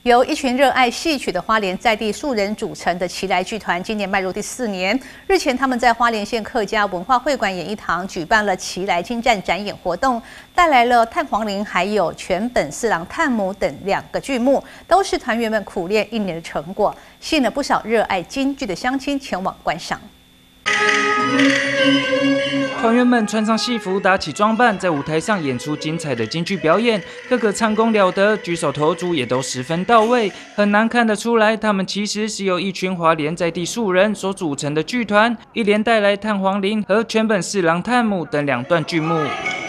由一群热爱戏曲的花莲在地素人组成的奇来剧团，今年迈入第4年。日前，他们在花莲县客家文化会馆演艺堂举办了奇来精湛展演活动，带来了炭黄陵还有全本四郎探母等2个剧目，都是团员们苦练1年的成果，吸引了不少热爱京剧的乡亲前往观赏。 团员们穿上戏服，打起装扮，在舞台上演出精彩的京剧表演，个个唱功了得，举手投足也都十分到位。很难看得出来，他们其实是由一群花莲在地素人所组成的剧团，一连带来《炭黄陵》和《全本四郎探母》等2段剧目。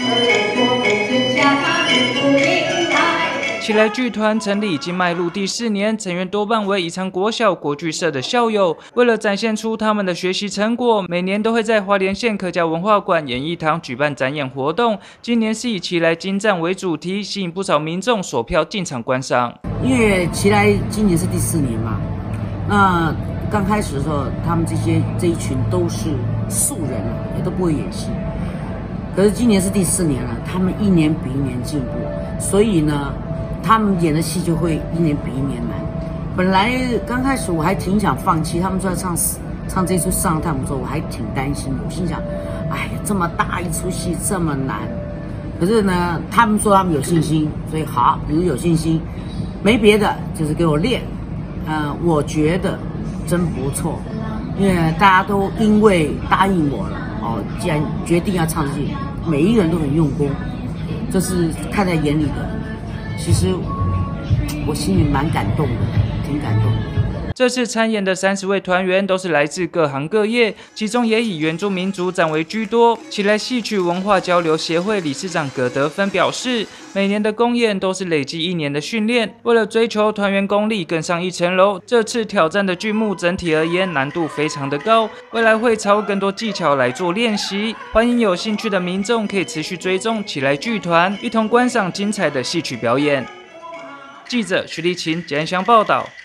奇来剧团成立已经迈入第4年，成员多半为宜昌国小国剧社的校友。为了展现出他们的学习成果，每年都会在花莲县客家文化馆演艺堂举办展演活动。今年是以奇来精湛为主题，吸引不少民众锁票进场观赏。 因为奇来今年是第4年嘛，那刚开始的时候，他们这一群都是素人，也都不会演戏。可是今年是第4年了，他们1年比1年进步，所以呢。 他们演的戏就会1年比1年难。本来刚开始我还挺想放弃，他们说要唱这出《四郎探母》的时候，我还挺担心的。我心想，哎呀，这么大一出戏这么难。可是呢，他们说他们有信心，所以好，你们有信心，没别的，就是给我练。我觉得真不错，因为大家都因为答应我了哦，既然决定要唱这戏，每一个人都很用功，这是看在眼里的。 其实我心里蛮感动的，挺感动的。 这次参演的30位团员都是来自各行各业，其中也以原住民族展为居多。奇来戏曲文化交流协会理事长葛德芬表示，每年的公演都是累积1年的训练，为了追求团员功力更上一层楼，这次挑战的剧目整体而言难度非常的高，未来会朝更多技巧来做练习。欢迎有兴趣的民众可以持续追踪奇来剧团，一同观赏精彩的戏曲表演。记者徐立琴、简祥报道。